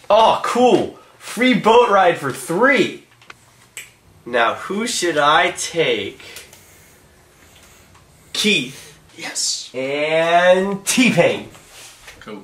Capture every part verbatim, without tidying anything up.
Oh, cool. Free boat ride for three. Now, who should I take? Keith. Yes. And T-Pain. Cool.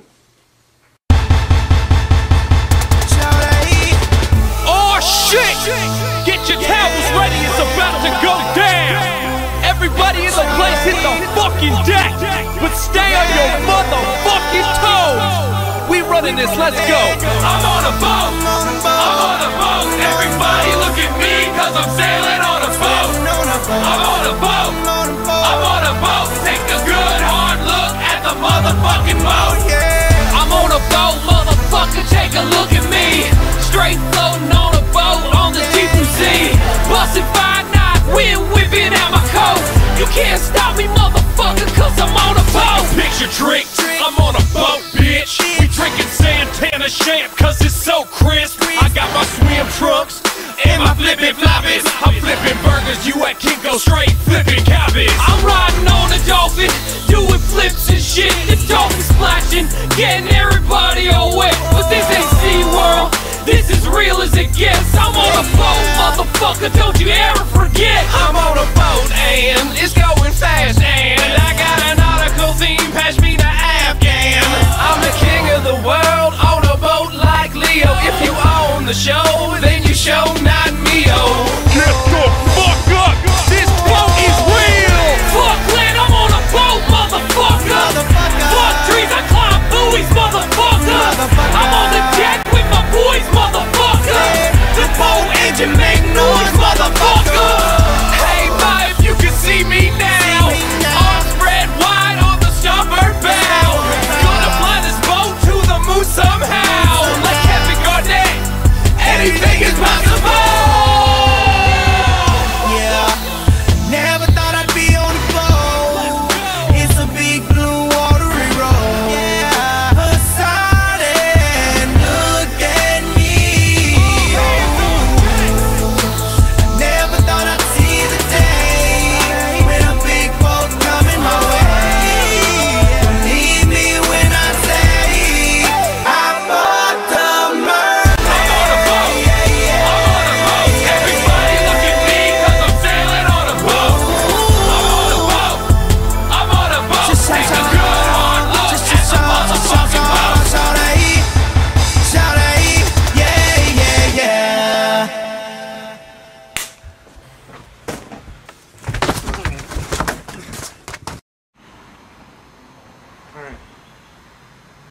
Oh shit! Get your towels ready, it's about to go down! Everybody in the place hit the fucking deck! But stay on your motherfucking toes! We running this, let's go! I'm on a boat! I'm on a boat! Everybody look at me, cause I'm sailing on a boat! I'm on a boat! I'm on a boat! Take a good hard look at the motherfucking boat! I'm on a boat, motherfucker, take a look at me! Straight floating on a boat on the deep blue sea. Bustin' five knots, wind whipping out my coat. You can't stop me, motherfucker, cause I'm on a boat. Picture trick, I'm on a boat, bitch. We drinking Santana champ, cause it's so crisp. I got my swim trunks and my flippin' floppies. I'm flipping burgers, you at Kinko, straight flipping cabbage. I'm riding on a dolphin, doing flips and shit. The dolphin splashing, getting everybody all wet. But this ain't SeaWorld. This is real as it gets. I'm on a boat, motherfucker, don't you ever forget. I'm on a boat and it's going fast and I got an